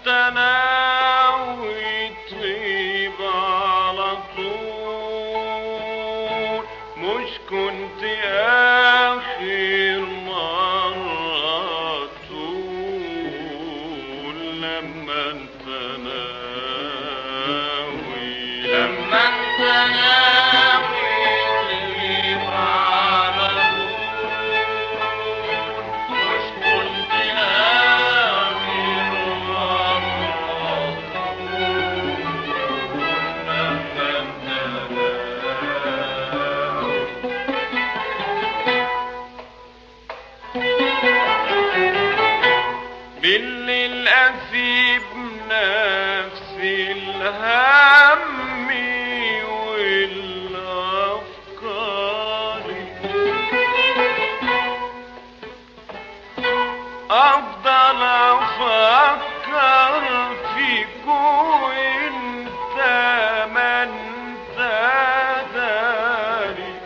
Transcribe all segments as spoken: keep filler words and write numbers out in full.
تناوي تغيب على طول، مش كنت آخر مرة تقول لما انت ناوي، لما انت ناوي تغيب على طول، مش كنت آخر مرة تقول لما انت ناوي. بالليل أسيب نفسي الهم والأفكار، أفضل أفكر فيك وانت ما انت داري.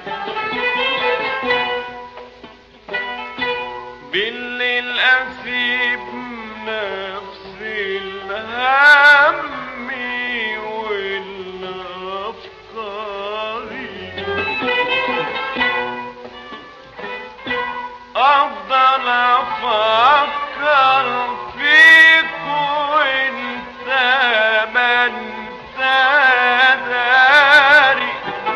بالليل أسيب نفسي الهم والأفكار، أفضل أفكر فيك وانت ما انت داري،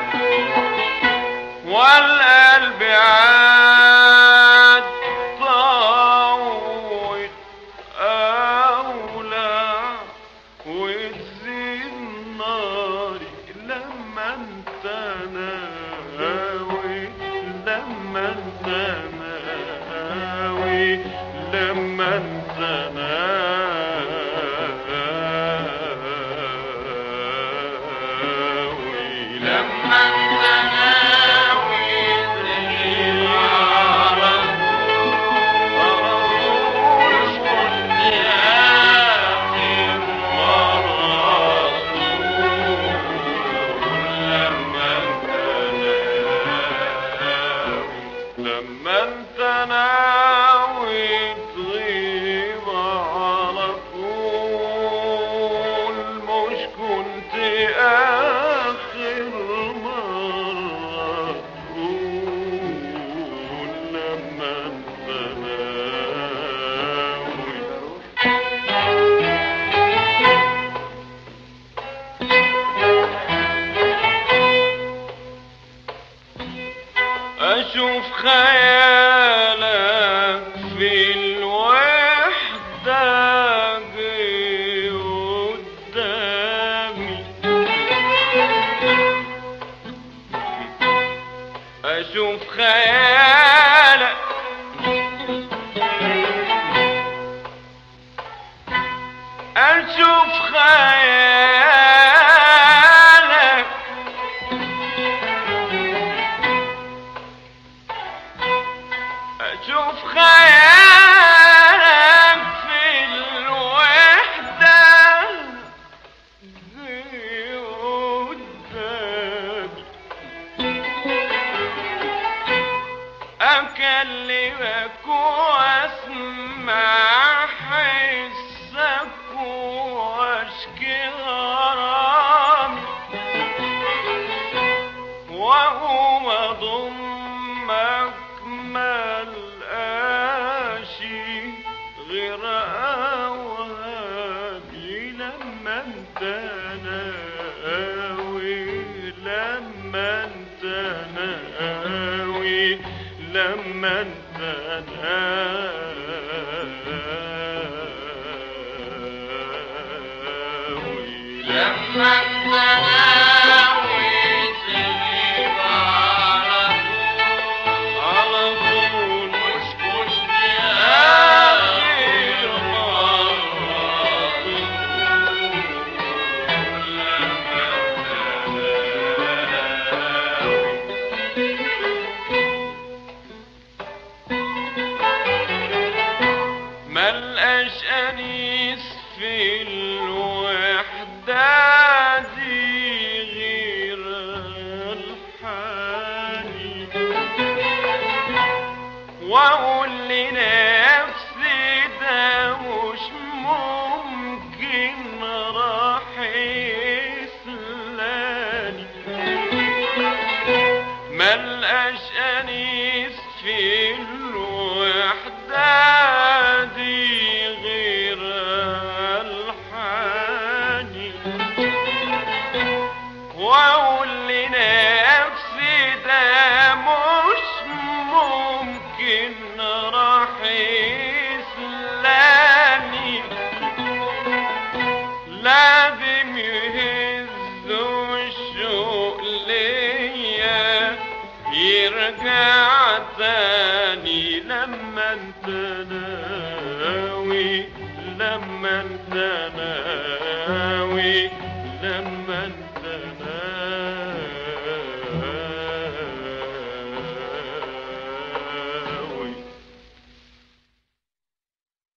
والقلب عاد طاوت أولى وتزيد ناري لما انت ناوي، لما انت ناوي، لما انت ناوي، لما انت ناوي تغيب على طول، مش كنت آخر مرة تقول لما انت ناوي، لما انت ناوي تغيب على طول، مش كنت آخر مرة تقول لما انت ناوي. أشوف خيالك في الوحدة جه قدامي، أشوف خيالك أشوف خيالك أشوف خيالك في الوحدة جه قدامي، أكلمك وأسمع حسك وأشكي غرامي، وأقوم أضمك ملقاشي غير أوهامي، لما انت ناوي، لما انت ناوي، لما انت ناوي، لما انت ناوي تغيب على طول، على طول، مش كنت آخر مرة تقول لما انت ناوي. ملقاش أنيس في الوحدة دي غير الحاني، وأقول لنفسي ده مش ممكن ارجع تاني لما انت ناوي، لما انت ناوي، لما